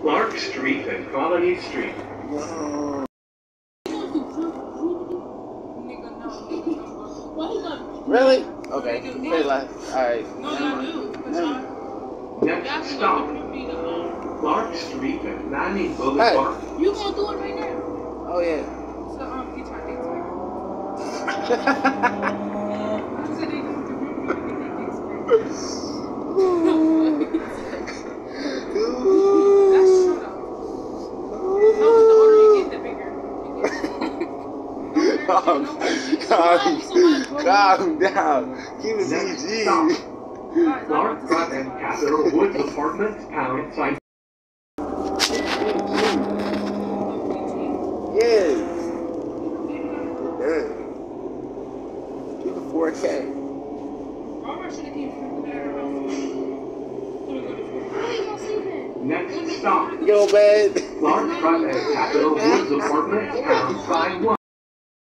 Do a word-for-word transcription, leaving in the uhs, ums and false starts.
Clark Street and Colony Street. No. Really? Okay. Say last. Alright. Next stop, Clark Street and Manning Boulevard. Hey. You gonna do it right now? Oh yeah. So um, get your dates right. That's true though. No, the older you get, the bigger. Calm, calm, calm down. Keep it Next P G. stop, Clark Drive and Capitol Woods Apartments outside. Yeah. Yeah. Keep it four K. Next stop, Yo, man. Clark Drive and Capitol Woods Apartments outside one.